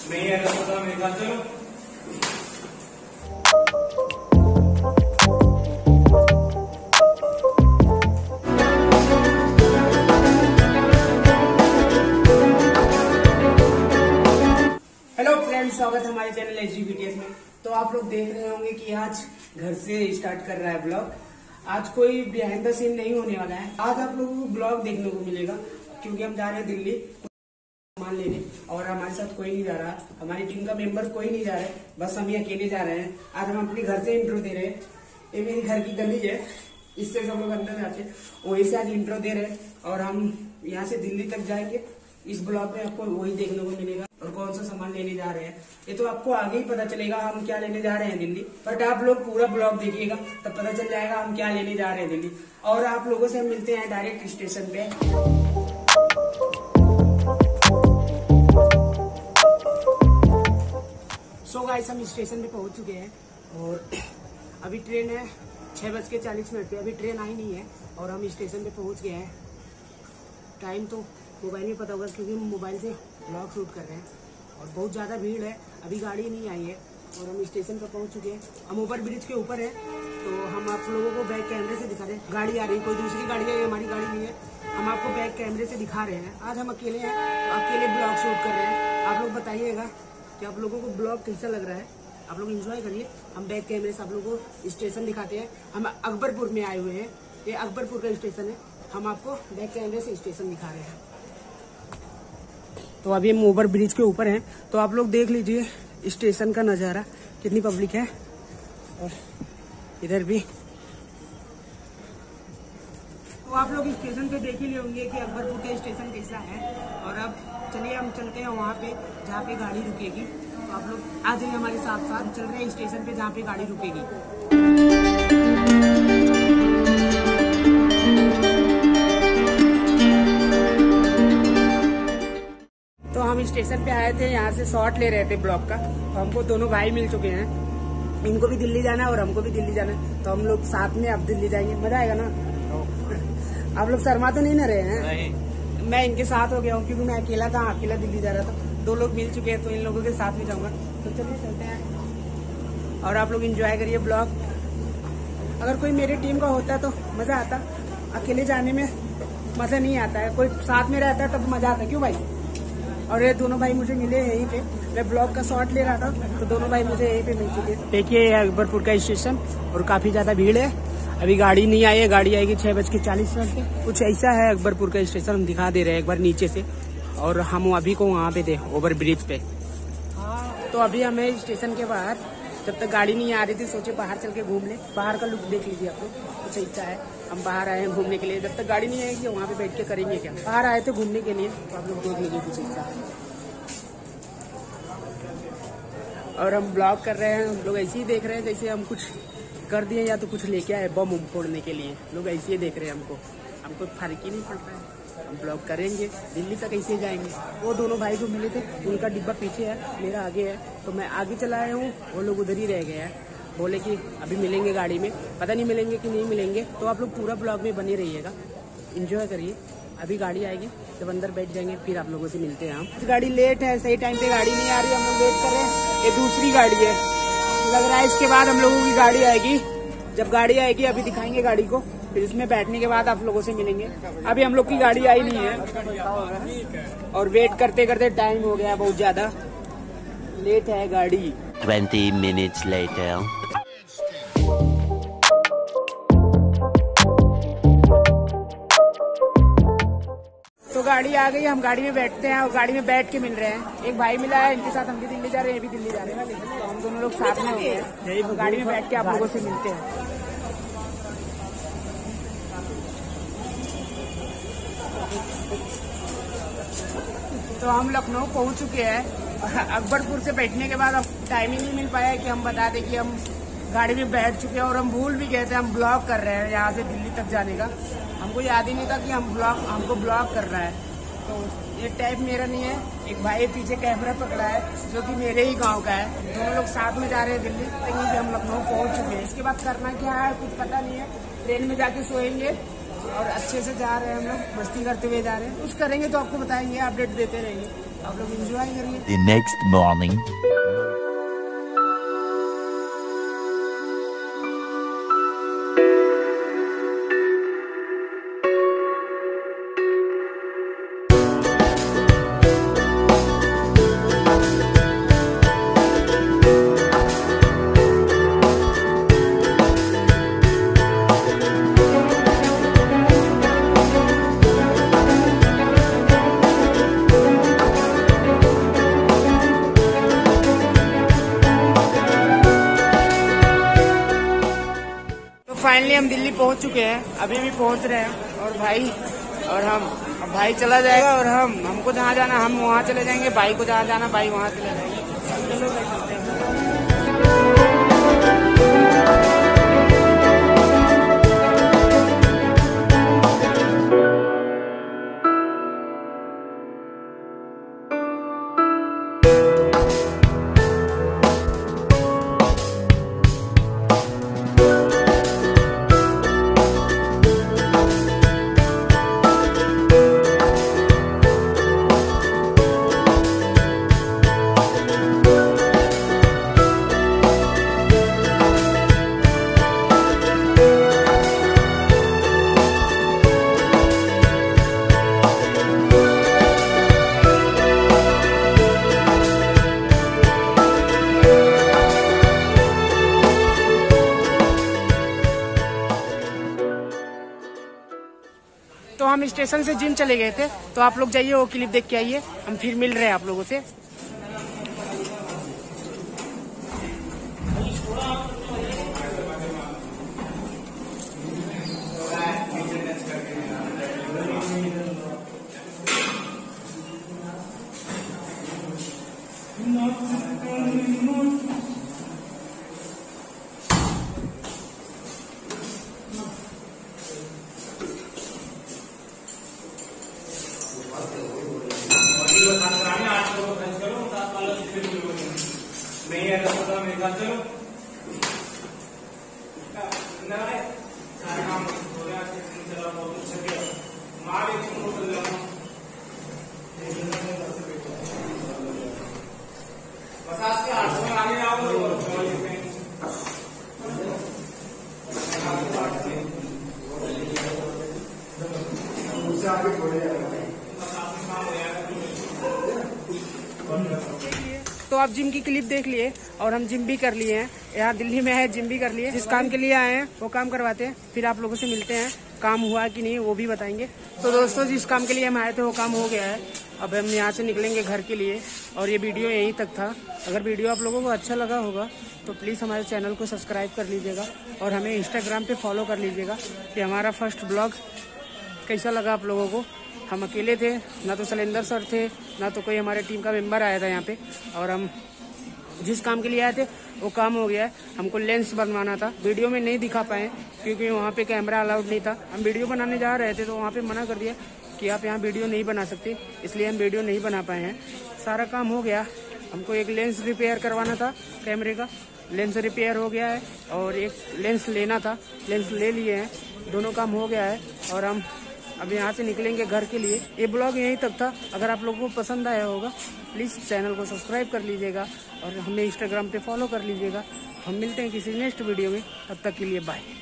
नहीं है तो मेरे साथ चलो। हेलो फ्रेंड्स, स्वागत है हमारे चैनल HGBTS में। तो आप लोग देख रहे होंगे कि आज घर से स्टार्ट कर रहा है ब्लॉग। आज कोई बिहाइंड द सीन नहीं होने वाला है। आज आप लोगों को ब्लॉग देखने को मिलेगा क्योंकि हम जा रहे हैं दिल्ली सामान लेने और हमारे साथ कोई नहीं जा रहा। हमारी टीम का मेंबर कोई नहीं जा रहा है, बस हम ही अकेले जा रहे हैं। आज हम अपने घर से इंट्रो दे रहे हैं। ये मेरी घर की गली है, इससे सब लोग अंदर जाते हैं, वहीं से आज इंट्रो दे रहे हैं और हम यहाँ से दिल्ली तक जाएंगे। इस ब्लॉग में आपको वही देखने को मिलेगा और कौन सा सामान लेने जा रहे हैं ये तो आपको आगे ही पता चलेगा हम क्या लेने जा रहे हैं दिल्ली। बट आप लोग पूरा ब्लॉग देखिएगा तब पता चल जाएगा हम क्या लेने जा रहे हैं दिल्ली। और आप लोगों से हम मिलते हैं डायरेक्ट स्टेशन पे। सो गाइस, हम स्टेशन पे पहुंच चुके हैं और अभी ट्रेन है 6:40 पे। अभी ट्रेन आई नहीं है और हम स्टेशन पे पहुंच गए हैं। टाइम तो मोबाइल में पता होगा क्योंकि हम मोबाइल से ब्लॉग शूट कर रहे हैं और बहुत ज़्यादा भीड़ है। अभी गाड़ी नहीं आई है और हम स्टेशन पर पहुंच चुके हैं। हम ओवर ब्रिज के ऊपर है तो हम आप लोगों को बैक कैमरे से दिखा रहे हैं। गाड़ी आ रही है, कोई दूसरी गाड़ी है, हमारी गाड़ी नहीं है। हम आपको बैक कैमरे से दिखा रहे हैं। आज हम अकेले हैं तो अकेले ब्लॉग शूट कर रहे हैं। आप लोग बताइएगा कि आप लोगों को ब्लॉग कैसा लग रहा है। आप लोग एंजॉय करिए। हम बैक कैमरे से आप लोगों को स्टेशन दिखाते हैं। हम अकबरपुर में आए हुए हैं, ये अकबरपुर का स्टेशन है। हम आपको बैक कैमरे से स्टेशन दिखा रहे हैं। तो अभी हम ओवर ब्रिज के ऊपर हैं तो आप लोग देख लीजिए स्टेशन का नज़ारा, कितनी पब्लिक है। और इधर भी तो आप लोग स्टेशन पे देख ही लिए होंगे कि अकबरपुर का स्टेशन कैसा है। और अब चलिए हम चलते हैं वहाँ पे जहाँ पे गाड़ी रुकेगी। तो आप लोग आ जाइए हमारे साथ साथ। चल रहे हैं स्टेशन पे जहाँ पे गाड़ी रुकेगी। तो हम स्टेशन पे आए थे, यहाँ से शॉट ले रहे थे ब्लॉग का। तो हमको दोनों भाई मिल चुके हैं, इनको भी दिल्ली जाना है और हमको भी दिल्ली जाना है। तो हम लोग साथ में अब दिल्ली जाएंगे, मजा आएगा ना। आप लोग शर्मा तो नहीं ना रहे हैं? नहीं। मैं इनके साथ हो गया हूँ क्योंकि मैं अकेला था, अकेला दिल्ली जा रहा था। दो लोग मिल चुके हैं तो इन लोगों के साथ में जाऊंगा। तो चलिए चलते हैं और आप लोग एंजॉय करिए ब्लॉग। अगर कोई मेरी टीम का होता है तो मजा आता, अकेले जाने में मजा नहीं आता है। कोई साथ में रहता है तब मजा आता है, क्यों भाई? और ये दोनों भाई मुझे मिले यहीं पे। मैं ब्लॉग का शॉट ले रहा था तो दोनों भाई मुझे यहीं पे मिल चुके। देखिए अकबरपुर का स्टेशन और काफी ज्यादा भीड़ है। अभी गाड़ी नहीं आई है, गाड़ी आएगी 6:40 पे। कुछ ऐसा है अकबरपुर का स्टेशन। हम दिखा दे रहे हैं एक बार नीचे से। और हम अभी को वहाँ पे थे ओवर ब्रिज पे। तो अभी हमें स्टेशन के बाहर, जब तक गाड़ी नहीं आ रही थी, सोचे बाहर चल के घूम ले। बाहर का लुक देख लीजिए आप लोग, कुछ ऐसा है। हम बाहर आए हैं घूमने के लिए। जब तक गाड़ी नहीं आएगी वहाँ पे बैठ के करेंगे क्या। बाहर आए थे घूमने के लिए तो आप लोग देख लीजिए कुछ ऐसा। और हम ब्लॉग कर रहे हैं, हम लोग ऐसे ही देख रहे हैं जैसे हम कुछ कर दिए या तो कुछ लेके आए बम फोड़ने के लिए। लोग ऐसे ही देख रहे हैं हमको फर्क ही नहीं पड़ रहा है। हम ब्लॉग करेंगे, दिल्ली तक ऐसे जाएंगे। वो दोनों भाई जो मिले थे उनका डिब्बा पीछे है, मेरा आगे है। तो मैं आगे चला आया हूँ, वो लोग उधर ही रह गए हैं। बोले कि अभी मिलेंगे गाड़ी में, पता नहीं मिलेंगे कि नहीं मिलेंगे। तो आप लोग पूरा ब्लॉग में बने रहिएगा, एंजॉय करिए। अभी गाड़ी आएगी, जब अंदर बैठ जाएंगे फिर आप लोगों से मिलते हैं। हम गाड़ी लेट है, सही टाइम पे गाड़ी नहीं आ रही, हम लोग वेट कर रहे हैं। ये दूसरी गाड़ी है, लग रहा है इसके बाद हम लोगों की गाड़ी आएगी। जब गाड़ी आएगी अभी दिखाएंगे गाड़ी को, फिर इसमें बैठने के बाद आप लोगों से मिलेंगे। अभी हम लोग की गाड़ी आई नहीं है और वेट करते करते टाइम हो गया, बहुत ज्यादा लेट है गाड़ी। 20 minutes later. तो गाड़ी आ गई, हम गाड़ी में बैठते हैं और गाड़ी में बैठ के मिल रहे हैं। एक भाई मिला है, इनके साथ हम भी दिल्ली जा रहे हैं, ये भी दिल्ली जा रहे हैं। तो हम दोनों लोग साथ में हो गए, तो गाड़ी में बैठ के आप लोगों से मिलते हैं। तो हम लखनऊ पहुंच चुके हैं। अकबरपुर से बैठने के बाद अब टाइम ही नहीं मिल पाया कि हम बता दें कि हम गाड़ी में बैठ चुके हैं। और हम भूल भी गए थे, हम ब्लॉग कर रहे हैं यहाँ से दिल्ली तक जाने का। हमको याद ही नहीं था कि हमको ब्लॉग कर रहा है। तो ये टाइप मेरा नहीं है, एक भाई पीछे कैमरा पकड़ा है जो कि मेरे ही गांव का है। दोनों लोग साथ में जा रहे हैं दिल्ली, लेकिन हम लखनऊ पहुंच चुके हैं। इसके बाद करना क्या है कुछ पता नहीं है। ट्रेन में जाके सोएंगे और अच्छे से जा रहे हैं हम लोग, मस्ती करते हुए जा रहे हैं। कुछ करेंगे तो आपको बताएंगे, अपडेट देते रहेंगे। आप लोग एंजॉय करिए। The next morning. फाइनली हम दिल्ली पहुंच चुके हैं, अभी भी पहुंच रहे हैं और भाई चला जाएगा और हमको जहाँ जाना हम वहाँ चले जाएंगे, भाई को जहाँ जाना भाई वहाँ चले जाएंगे। चलो भाई चलते हैं। तो हम स्टेशन से जिम चले गए थे, तो आप लोग जाइए वो क्लिप देख के आइए, हम फिर मिल रहे हैं आप लोगों से। तो आप जिम की क्लिप देख लिए और हम जिम भी कर लिए हैं, यहाँ दिल्ली में है, जिम भी कर लिए। जिस काम के लिए आए हैं वो काम करवाते हैं, फिर आप लोगों से मिलते हैं, काम हुआ कि नहीं वो भी बताएंगे। तो दोस्तों जिस काम के लिए हम आए थे वो काम हो गया है, अब हम यहाँ से निकलेंगे घर के लिए और ये वीडियो यहीं तक था। अगर वीडियो आप लोगों को अच्छा लगा होगा तो प्लीज़ हमारे चैनल को सब्सक्राइब कर लीजिएगा और हमें इंस्टाग्राम पे फॉलो कर लीजिएगा कि हमारा फर्स्ट ब्लॉग कैसा लगा आप लोगों को। हम अकेले थे, ना तो शैलेंद्र सर थे, ना तो कोई हमारे टीम का मेंबर आया था यहाँ पे, और हम जिस काम के लिए आए थे वो काम हो गया है। हमको लेंस बनवाना था, वीडियो में नहीं दिखा पाए क्योंकि वहाँ पे कैमरा अलाउड नहीं था। हम वीडियो बनाने जा रहे थे तो वहाँ पे मना कर दिया कि आप यहाँ वीडियो नहीं बना सकते, इसलिए हम वीडियो नहीं बना पाए हैं। सारा काम हो गया, हमको एक लेंस रिपेयर करवाना था कैमरे का, लेंस रिपेयर हो गया है और एक लेंस लेना था, लेंस ले लिए हैं, दोनों काम हो गया है और हम अब यहाँ से निकलेंगे घर के लिए। ये ब्लॉग यहीं तक था, अगर आप लोगों को पसंद आया होगा प्लीज़ चैनल को सब्सक्राइब कर लीजिएगा और हमें इंस्टाग्राम पे फॉलो कर लीजिएगा। हम मिलते हैं किसी नेक्स्ट वीडियो में, तब तक के लिए बाय।